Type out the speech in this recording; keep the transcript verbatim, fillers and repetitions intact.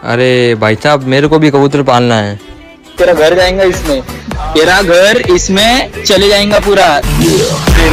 अरे भाई साहब मेरे को भी कबूतर पालना है। तेरा घर जाएगा इसमें, तेरा घर इसमें चले जाएगा पूरा।